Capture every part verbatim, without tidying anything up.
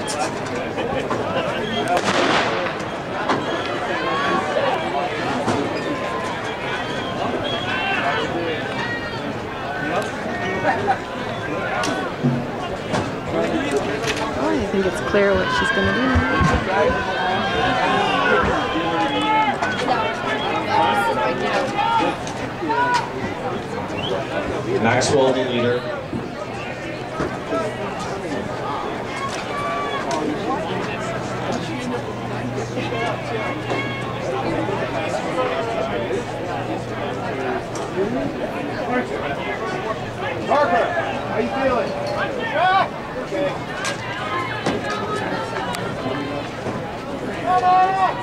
Oh, I think it's clear what she's going to do now. Maxwell, the leader. Parker, how you feeling? Okay. Come on!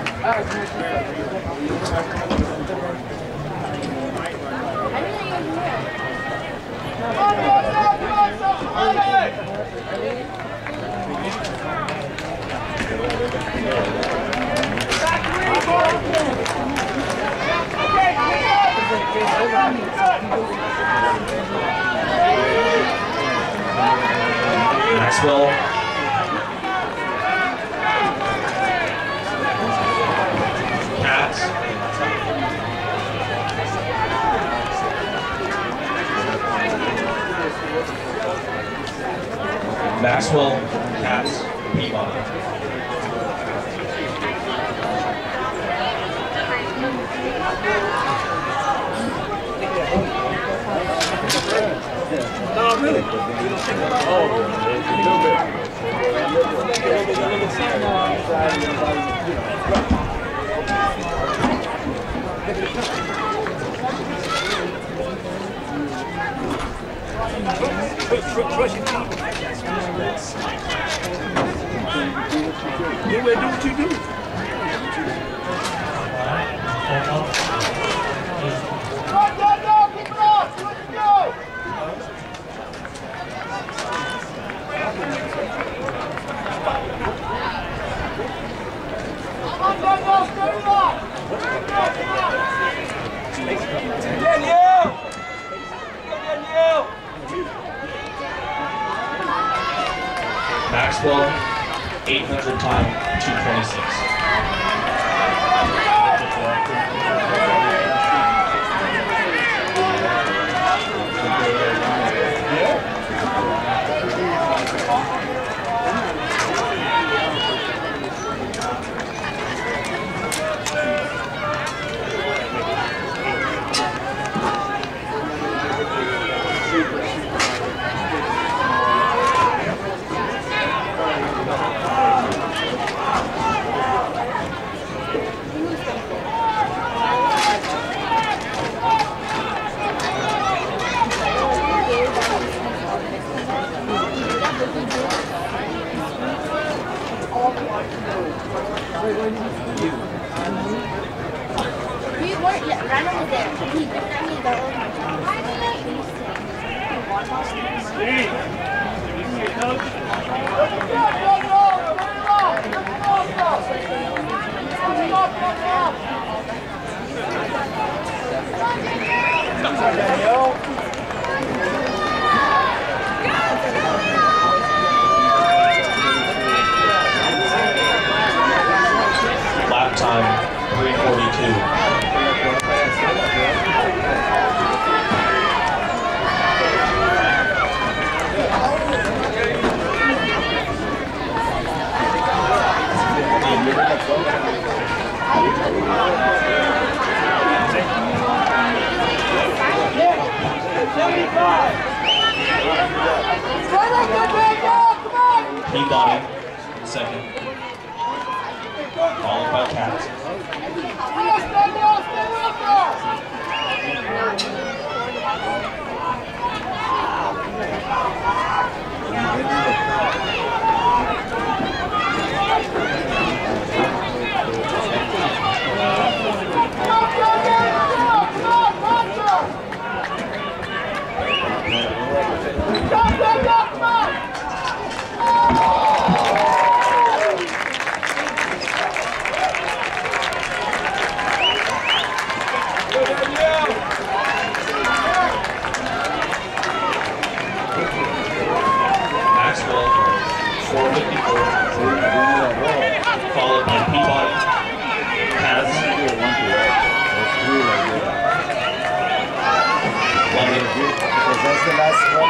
Maxwell. Cats. Maxwell, Cats, Peabody. No, really. Oh, you will do what you do. Go, go, go! Keep it up! Let's go! Come on, go, go! Stay it up! Danielle! Danielle! Maxwell, eight hundred time, two twenty-six. We weren't yet. Randall was there. He looked at me and got all my job. Lap time, three forty-two. Peabody, second. Followed by Cats. four fifty-four. Followed by Peabody. Has Because that's the last one.